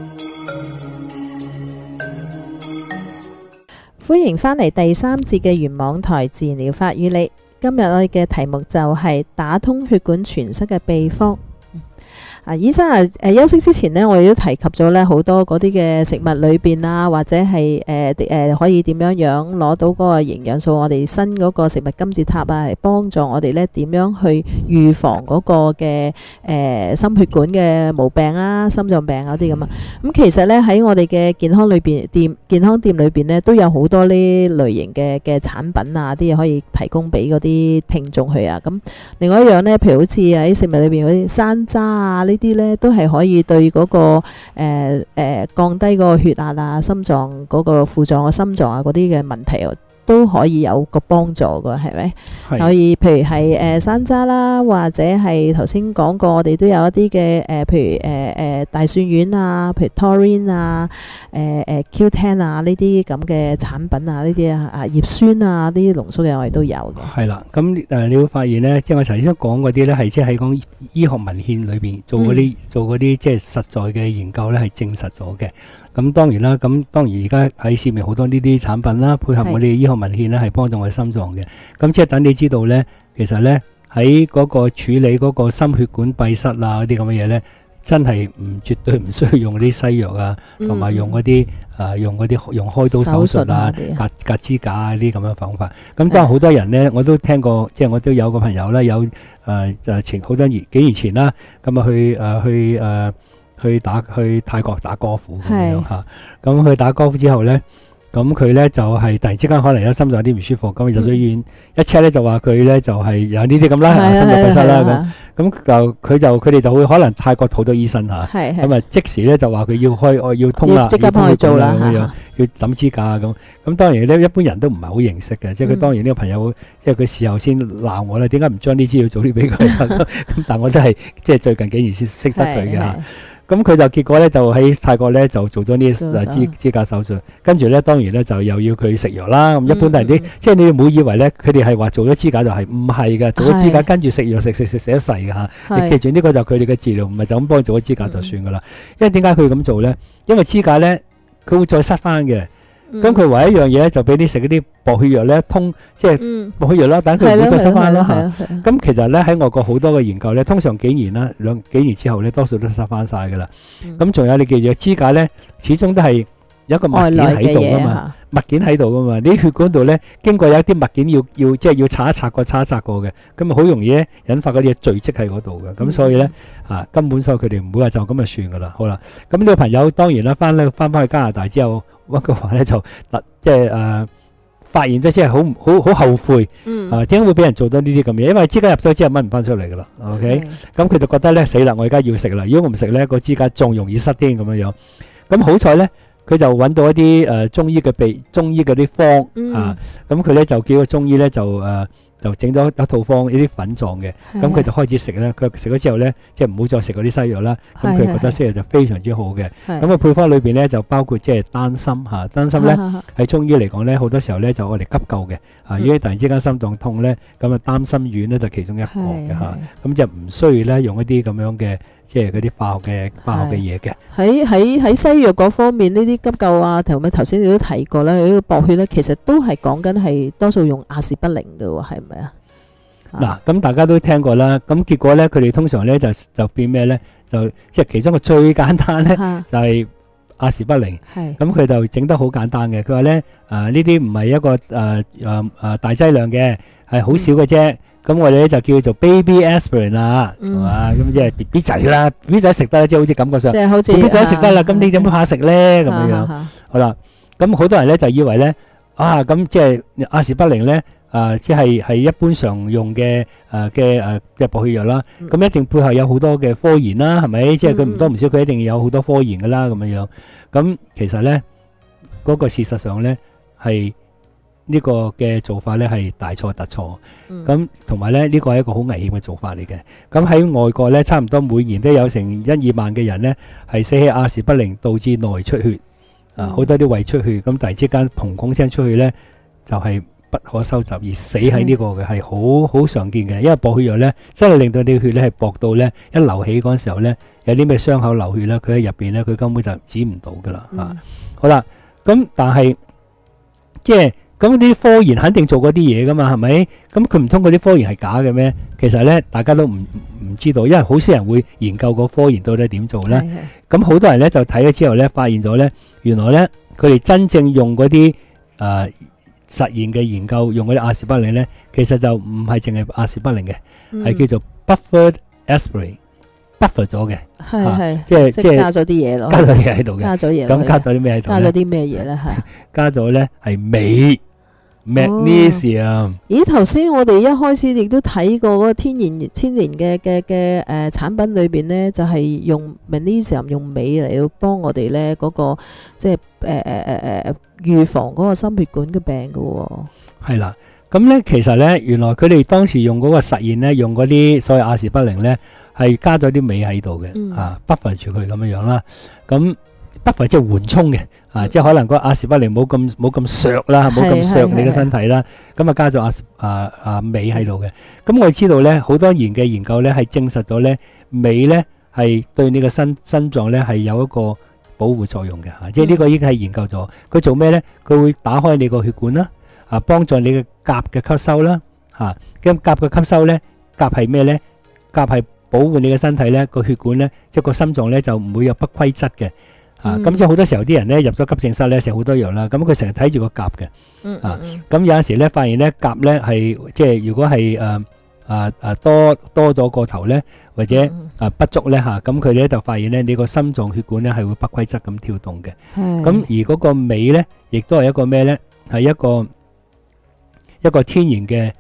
Speaker 4: 歡迎翻嚟第3節嘅原網台自然療法與你。今日我哋嘅題目就係打通血管全身嘅秘方。醫生休息之前呢，我哋都提及咗呢好多嗰啲嘅食物裏邊啊，或者係可以點樣攞到嗰個營養素，我哋新嗰個食物金字塔啊，嚟幫助我哋呢點樣去預防嗰個嘅心血管嘅毛病啊、心臟病嗰啲咁啊。咁其實呢，喺我哋嘅健康店裏邊呢，都有好多呢類型嘅產品啊，啲嘢可以提供俾嗰啲聽眾去啊。咁另外一樣呢，譬如好似喺食物裏邊嗰啲山楂啊，呢啲呢都係可以對嗰個降低嗰個血壓啊、心臟嗰個副臟嘅心臟啊嗰啲嘅問題都可以有個幫助㗎，係咪？可以譬如係山楂啦，或者係頭先講過，我哋都有一啲嘅譬如大蒜丸啊，譬如 Taurine 啊、Q10 啊呢啲咁嘅產品啊，呢啲葉酸啊呢啲濃縮嘅我哋都有嘅。係啦，
Speaker 5: 咁你會發現呢，即係我頭先講嗰啲呢，係即係喺講醫學文獻裏邊做嗰啲即係實在嘅研究呢，係證實咗嘅。咁當然啦，咁當然而家喺市面好多呢啲產品啦，配合我哋醫學文獻咧，係幫助我哋心臟嘅。咁即係等你知道咧，其實咧喺嗰個處理嗰個心血管閉塞啊嗰啲咁嘅嘢咧，真係絕對唔需要用啲西藥啊，同埋用嗰啲用開刀手術啊、割支架啊啲咁樣方法。咁當然好多人咧，我都聽過，即係我都有個朋友啦，有前好多幾年前啦，咁啊去泰國打高爾夫咁樣嚇，咁去打高爾夫之後咧，咁佢咧就係突然之間可能有心臟有啲唔舒服，咁入咗醫院，一 check 咧就話佢咧就係有呢啲咁啦，心臟閉塞啦咁佢哋就會可能泰國好多醫生嚇，咁啊即時咧就話佢要通啦，
Speaker 4: 即刻幫佢做啦
Speaker 5: 咁樣，要揼支架咁當然咧一般人都唔係好認識嘅，即係佢當然呢個朋友即係佢事後先鬧我啦，點解唔將啲資料早啲俾佢？咁但我都係即係最近幾年先識得佢嘅嚇。咁佢就結果咧就喺泰國咧就做咗呢支架手術，跟住咧當然咧就又要佢食藥啦。咁一般都係啲即係你唔好以為咧佢哋係話做咗支架就係唔係嘅，做咗支架跟住食藥食一世嘅嚇。你記住呢個就佢哋嘅治療，唔係就咁幫佢做咗支架就算噶啦。因為點解佢要咁做咧？因為支架咧佢會再塞翻嘅。咁佢唯一一樣嘢咧就俾你食嗰啲薄血藥咧通，即係薄血藥啦，等佢唔會再塞翻啦嚇。咁其實咧喺外國好多嘅研究咧，通常幾年之後咧，多數都塞翻晒噶啦。咁仲有你記住支架咧，始終都係有一個物件喺度噶嘛，物件喺度噶嘛。你血管度咧經過有一啲物件要即係要擦一擦過嘅，咁啊好容易咧引發嗰啲嘢聚積喺嗰度嘅。咁所以咧根本所以佢哋唔會話就咁就算噶啦。好啦，咁呢個朋友當然啦，翻去加拿大之後。溫哥華咧就即係發現咗，即係好後悔，點解會俾人做到呢啲咁嘢？因為支架入咗之後掹唔翻出嚟噶啦 ，OK？咁佢就覺得咧死啦，我而家要食啦，如果我唔食咧，個支架仲容易塞添咁樣樣。咁好彩咧，佢就揾到一啲中醫嗰啲方咁佢咧就叫個中醫咧就整咗一套方，呢啲粉狀嘅，咁佢就開始食咧。佢食咗之後咧，即係唔好再食嗰啲西藥啦。咁佢覺得西藥就非常之好嘅。咁個配方裏邊咧就包括即係丹參嚇，丹參咧喺中醫嚟講咧，好多時候咧就我哋急救嘅。如果突然之間心臟痛咧，咁啊丹參丸咧就其中一個嘅嚇。咁就唔需要咧用一啲咁樣嘅即係嗰啲化學嘅嘢嘅。
Speaker 4: 喺西藥嗰方面，呢啲急救啊，同埋頭先你都提過啦，呢個薄血咧，其實都係講緊係多數用阿士匹靈嘅喎，係咪啊？
Speaker 5: 嗱，咁大家都聽過啦。咁結果咧，佢哋通常咧就變咩咧？就即係其中個最簡單咧，就係阿士匹靈。咁佢就整得好簡單嘅。佢話咧，呢啲唔係一個大劑量嘅，係好少嘅啫。咁我哋咧就叫做 baby aspirin 啦，係嘛？咁即係 B B 仔啦，B B 仔食得，即係好似感覺上，即係好似 B B 仔食得啦。咁你點怕食咧？咁樣樣，好啦。咁好多人咧就以為咧， 咁即係阿士匹靈咧，即係一般常用嘅薄血藥啦。咁一定背後有好多嘅科研啦，係咪？即係佢唔多唔少，佢一定有好多科研噶啦，咁樣樣。咁其實咧，嗰個事實上咧係呢個嘅做法咧係大錯特錯。咁同埋咧呢個係一個好危險嘅做法嚟嘅。咁喺外國咧，差唔多每年都有成1-2萬嘅人咧係死喺阿士匹靈導致內出血。好多啲胃出血，咁突然之間砰砰聲出去咧，就係不可收拾而死喺呢個嘅，係好常見嘅。因為薄血藥咧，真係令到你血咧係薄到咧一流起嗰陣時候咧，有啲咩傷口流血咧，佢喺入邊咧，佢根本就止唔到噶啦。好啦，咁但係即係咁啲科研肯定做過啲嘢噶嘛，係咪？咁佢唔通嗰啲科研係假嘅咩？其實咧，大家都唔知道，因為好少人會研究個科研到底點做咧。咁好多人咧就睇咗之後咧，發現咗咧，原來咧佢哋真正用嗰啲實驗嘅研究用嗰啲阿士匹靈咧，其實就唔係淨係阿士匹靈嘅，係叫做 buffered aspirin，buffer 咗嘅，
Speaker 4: 係
Speaker 5: 即係
Speaker 4: 加咗啲嘢咯，
Speaker 5: 加咗嘢喺度嘅，
Speaker 4: 加咗嘢，
Speaker 5: 咁加咗啲咩喺度？
Speaker 4: 加咗啲咩嘢咧？係
Speaker 5: 加咗咧係鎂 magnesium。
Speaker 4: 咦，頭先我哋一開始亦都睇過嗰個天然嘅產品裏邊咧，就係用 magnesium 用鎂嚟到幫我哋咧嗰個即係預防嗰個心血管嘅病噶喎。
Speaker 5: 係啦，咁咧其實咧原來佢哋當時用嗰個實驗咧，用嗰啲所謂阿士匹靈咧係加咗啲鎂喺度嘅，buffer 住佢咁樣樣啦。咁buffer 即係緩衝嘅，即係可能個阿士匹靈冇咁削啦，冇咁削你嘅身體啦。咁加咗鎂喺度嘅。咁我哋知道咧，好多研究咧係證實咗咧，鎂咧係對你嘅心臟咧係有一個保護作用嘅，即係呢個已經係研究咗。佢做咩咧？佢會打開你個血管啦，幫助你嘅鉀嘅吸收啦，咁鉀嘅吸收咧，鉀係咩咧？鉀係保護你嘅身體咧，個血管咧，即係個心臟咧就唔會有不規則嘅。咁即係好多時候啲人咧入咗急症室咧食好多藥啦，咁佢成日睇住個鉀嘅，咁有陣時咧發現咧鉀咧係即係如果係多咗個頭咧，或者不足咧咁佢咧就發現咧你個心臟血管咧係會不規則咁跳動嘅。咁而嗰個鎂咧，亦都係一個咩咧？係一個天然嘅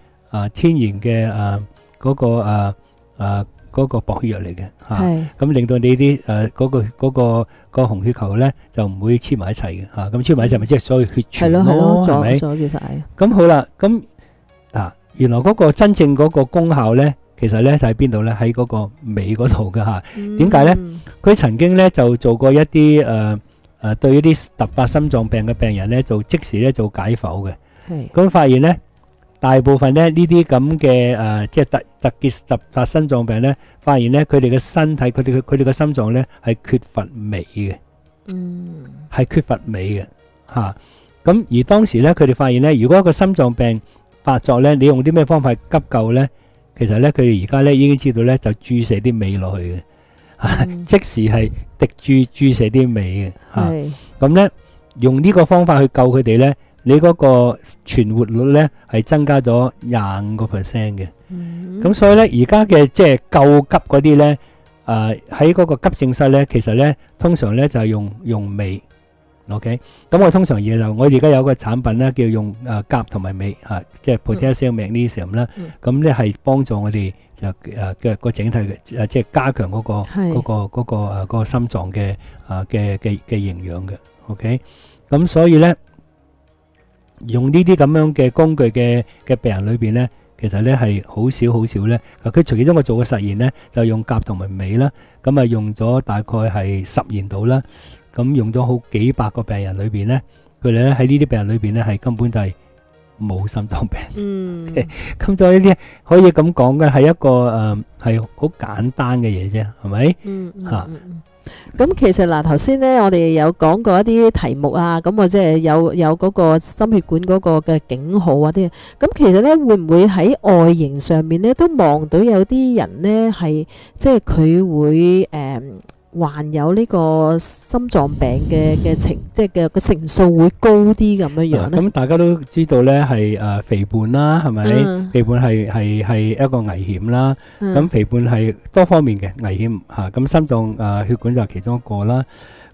Speaker 5: 嗰個薄血藥嚟嘅，咁令到你啲嗰個紅血球咧就唔會黐埋一齊嘅，咁黐埋一齊咪即係所謂血栓咯，係咪？阻住晒。咁好啦，咁原來嗰個真正嗰個功效咧，其實咧就喺邊度咧？喺嗰個鎂嗰度嘅嚇。點解咧？佢曾經咧就做過一啲對一啲突發心臟病嘅病人咧，即時咧做解剖嘅。咁發現咧，大部分咧呢啲咁嘅即係突發心臟病咧，發現咧佢哋嘅身體，佢哋嘅心臟咧係缺乏鎂嘅，係缺乏鎂嘅嚇。咁而當時咧，佢哋發現咧，如果一個心臟病發作咧，你用啲咩方法急救咧？其實咧，佢哋而家咧已經知道咧，就注射啲鎂落去嘅，即時係注射啲鎂嘅嚇。咁咧用呢個方法去救佢哋咧。你嗰個存活率咧係增加咗25%嘅，咁所以咧而家嘅即係救急嗰啲咧，喺嗰個急症室咧，其實咧通常咧就係用鎂 ，OK， 咁我通常我而家有個產品咧叫用鉀同埋鎂即係 potassium magnesium 啦，咁咧係幫助我哋嘅個整體嘅即係加強嗰個心臟嘅營養嘅 ，OK， 咁所以咧。用呢啲咁樣嘅工具嘅病人裏邊咧，其實咧係好少咧。佢其中我做嘅實驗咧，就用鉀同埋鎂啦，咁用咗大概係10年度啦。咁用咗好幾百個病人裏邊咧，佢哋咧喺呢啲病人裏邊咧係根本就係冇心臟病。咁所以呢啲可以咁講嘅係一個係好簡單嘅嘢啫，係咪？
Speaker 4: 咁其實嗱，頭先咧我哋有講過一啲題目啊，咁或者係有嗰個心血管嗰個嘅警號啊啲，咁其實咧會唔會喺外形上面咧都望到有啲人咧係即係佢會患有呢個心臟病嘅即係嘅個成數會高啲咁樣樣咧？咁
Speaker 5: 大家都知道咧係肥胖啦，係咪？肥胖係一個危險啦。咁肥胖係多方面嘅危險嚇。咁心臟血管就係其中一個啦。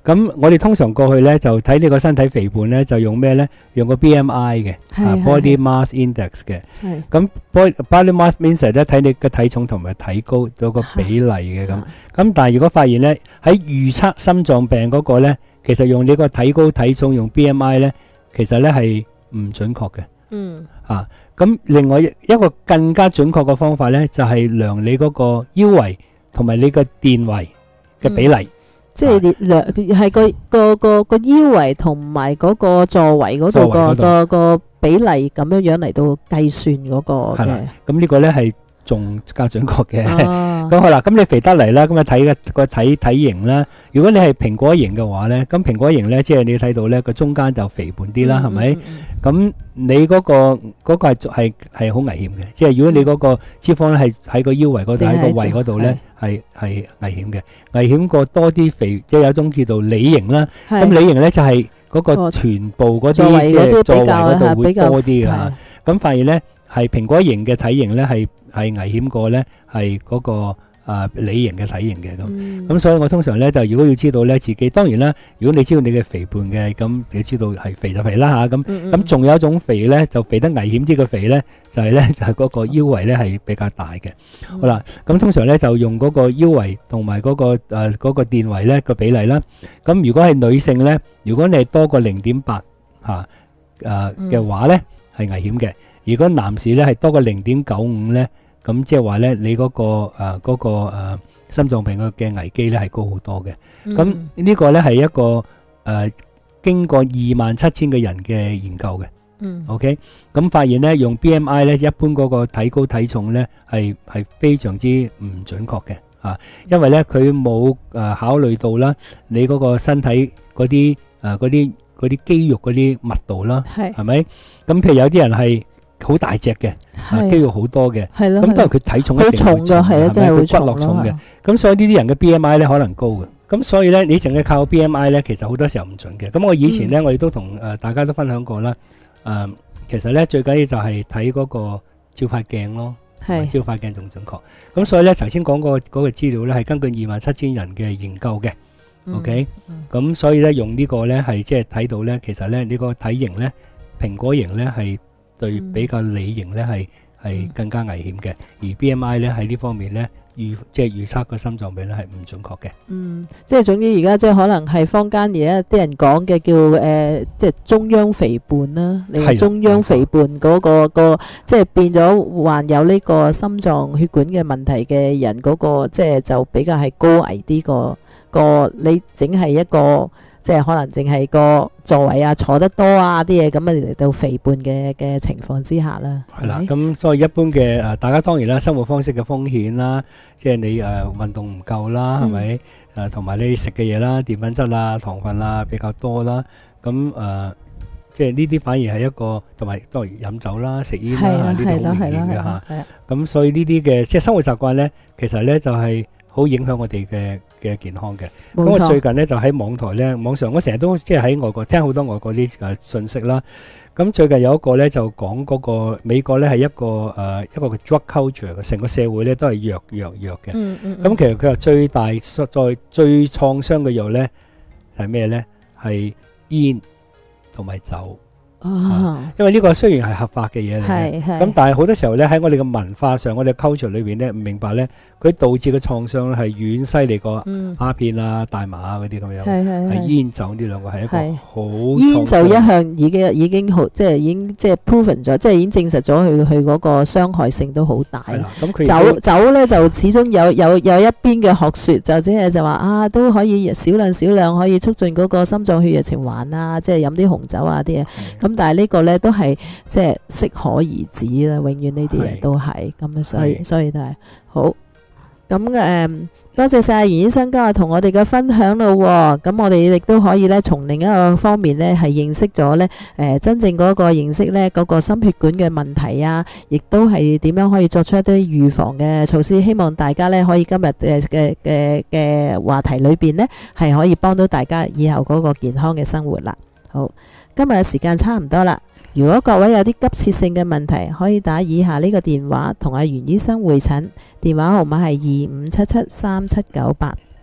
Speaker 5: 咁我哋通常過去咧就睇你個身體肥胖咧，就用咩咧？用個 BMI 嘅，body mass index 嘅。咁 body mass index 咧睇你嘅體重同埋體高有個比例嘅咁。咁但係如果發現咧喺預測心臟病嗰個咧，其實用你個體高體重用 BMI 咧，其實咧係唔準確嘅。咁另外一個更加準確嘅方法咧，就係量你嗰個腰圍同埋你個電圍嘅比例。即係
Speaker 4: 量係個腰圍同埋嗰個座位嗰度個比例咁樣嚟到計算嗰個嘅。係啦，
Speaker 5: 咁呢個咧係仲加準確嘅。咁好啦，咁你肥得嚟啦，咁啊睇個體型啦。如果你係蘋果型嘅話咧，咁蘋果型咧，即係你睇到咧個中間就肥胖啲啦，係咪？咁你嗰個係好危險嘅，即係如果你嗰個脂肪咧係喺個腰圍嗰度，喺個胃嗰度咧係危險嘅，危險過多啲肥，即係有一種叫做梨型啦。咁梨型咧就係嗰個臀部嗰啲即係座位嗰度會多啲嘅。咁發現咧係蘋果型嘅體型咧係危險過咧係嗰個梨型嘅體型嘅咁，所以我通常咧就如果要知道咧自己，當然啦，如果你知道你嘅肥胖嘅，咁你知道係肥就肥啦嚇，咁仲有一種肥咧就肥得危險啲嘅肥咧，就係嗰個腰圍咧係比較大嘅。好啦，咁通常咧就用嗰個腰圍同埋嗰個電圍咧個比例啦。咁如果係女性咧，如果你係多過0.8嘅話咧係危險嘅。如果男士咧係多過0.95咧，咁即係話咧，你嗰個心臟病嘅危機咧係高好多嘅。咁呢個咧係一個經過27,000個人嘅研究嘅。OK， 咁發現咧用 BMI 咧，一般嗰個體高體重咧係非常之唔準確嘅。因為咧佢冇考慮到啦，你嗰個身體嗰啲肌肉嗰啲密度啦，係咪？咁譬如有啲人係好大隻嘅，肌肉好多嘅，咁當然佢體重一定會重嘅，係咪？佢骨骼重嘅，咁所以呢啲人嘅 BMI 咧可能高嘅，咁所以咧你淨係靠 BMI 咧，其實好多時候唔準嘅。咁我以前咧我哋都同大家都分享過啦，其實咧最緊要就係睇嗰個照塊鏡咯，照塊鏡仲準確。咁所以咧頭先講過嗰個資料咧係根據27,000人嘅研究嘅，OK，咁所以咧用呢個咧係即係睇到咧，其實咧呢個體型咧蘋果型咧係對比較梨型咧係更加危險嘅，而 BMI 咧喺呢方面咧即係預測個心臟病咧係唔準確嘅。
Speaker 4: 即係總之而家即係可能係坊間而家啲人講嘅叫即係中央肥胖啦。你話中央肥胖嗰個即係變咗患有呢個心臟血管嘅問題嘅人嗰個即係就比較係高危啲個你整係一個。即係可能淨係個座位啊，坐得多啊啲嘢咁啊嚟到肥胖嘅情況之下啦。
Speaker 5: 係啦，咁所以一般嘅大家當然啦，生活方式嘅風險啦，即係你運動唔夠啦，係咪？同埋你食嘅嘢啦，澱粉質啊、糖分啊比較多啦，咁即係呢啲反而係一個，同埋當然飲酒啦、食煙啦，呢啲好明顯嘅嚇。咁所以呢啲嘅即係生活習慣咧，其實咧就係好影響我哋嘅健康嘅。咁我最近咧就喺網台咧，網上我成日都即係喺外國聽好多外國啲信息啦。咁最近有一個咧就講嗰個美國咧係一個 drug culture 嘅，成個社會咧都係藥嘅。咁其實佢話最大最創傷嘅藥咧係咩咧？係煙同埋酒。因為呢個雖然係合法嘅嘢嚟嘅，咁但係好多時候咧喺我哋嘅文化上，我哋嘅 culture 裏邊咧唔明白咧，佢導致嘅創傷咧係遠犀利過鴉片啊、大麻啊嗰啲咁樣，係煙酒呢兩個係一個好
Speaker 4: 煙就一向已經好，即係已經即係 proven 咗，即係已經證實咗佢嗰個傷害性都好大。酒咧就始終有一邊嘅學説，就即係就話啊都可以少量可以促進嗰個心臟血液循環啊，即係飲啲紅酒啊啲嘢咁。但係呢個咧都係即係適可而止啦，永遠呢啲嘢都係咁，所以都係好咁多謝晒袁醫生今日同我哋嘅分享咯。咁我哋亦都可以咧從另一個方面咧係認識咗咧真正嗰個認識咧嗰個心血管嘅問題啊，亦都係點樣可以作出一啲預防嘅措施。希望大家咧可以今日嘅話題裏邊咧係可以幫到大家以後嗰個健康嘅生活啦。好。今日嘅時間差唔多啦，如果各位有啲急切性嘅問題，可以打以下呢個電話同阿袁醫生會診，電話號碼係25773798。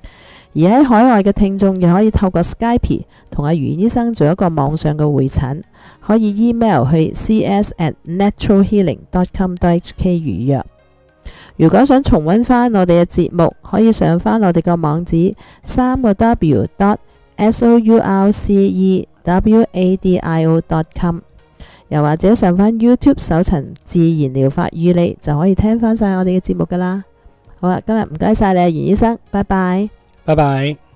Speaker 4: 而喺海外嘅聽眾亦可以透過 Skype 同阿袁醫生做一個網上嘅會診，可以 email 去 cs@naturalhealing.com.hk 預約。如果想重溫翻我哋嘅節目，可以上翻我哋個網址3w.sourcewadio.com， 又或者上翻 YouTube 搜尋自然療法與你，就可以聽翻晒我哋嘅節目噶啦。好啦，今日唔該晒你，袁醫生，拜拜。
Speaker 5: 拜拜。